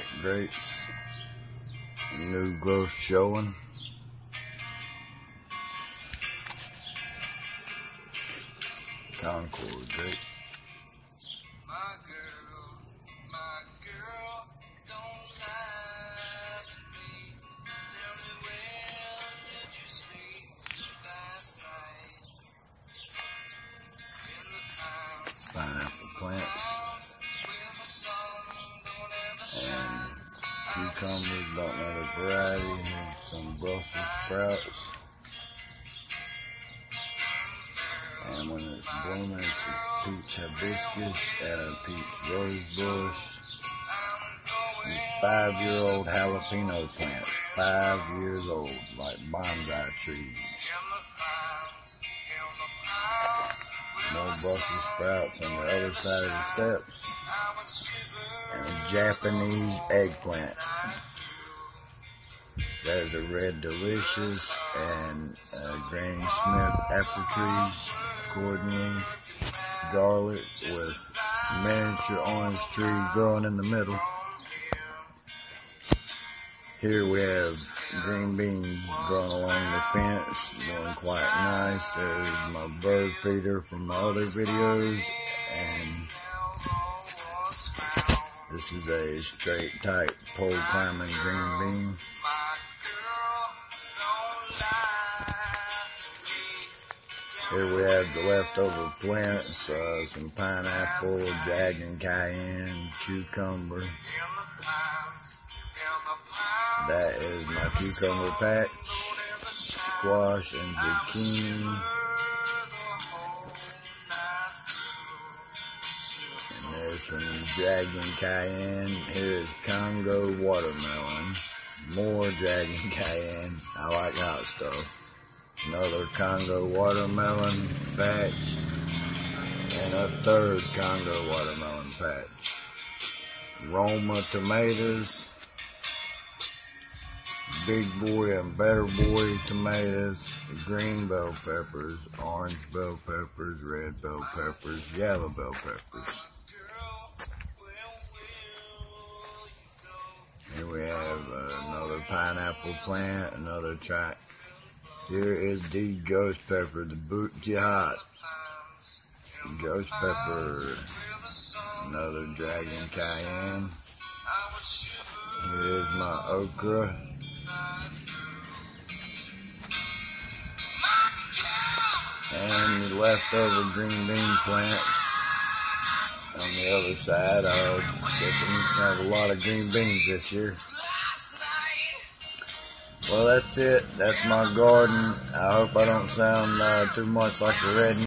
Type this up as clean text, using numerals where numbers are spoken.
grapes, new growth showing. Concord grape. My girl, don't lie to me. Tell me, where did you sleep last night? In the pines, Pineapple plants where the sun don't ever and shine. cucumbers, don't know the variety. Here's some Brussels sprouts. And when it's blooming, it's a peach hibiscus and a peach rose bush. These 5-year-old jalapeno plants, 5 years old, like bonsai trees. More Brussels sprouts on the other side of the steps. And a Japanese eggplant. There's a Red Delicious and Granny Smith apple trees, accordingly. Garlic with miniature orange trees growing in the middle. Here we have green beans growing along the fence, doing quite nice. There's my bird feeder from my other videos, and this is a straight type pole climbing green bean. Here we have the leftover plants, some pineapple, dragon cayenne, cucumber. That is my cucumber patch, squash and zucchini. And there's some dragon cayenne. Here is Congo watermelon. More dragon cayenne. I like hot stuff. Another Congo watermelon patch. And a third Congo watermelon patch. Roma tomatoes. Big boy and better boy tomatoes, green bell peppers, orange bell peppers, red bell peppers, yellow bell peppers. Here we have another pineapple plant, another track. Here is the ghost pepper, the boot jihad. Ghost pepper, another dragon cayenne. Here is my okra. And the leftover green bean plants on the other side. I guess I'm going to have a lot of green beans this year. Well, that's it. That's my garden. I hope I don't sound too much like a redneck.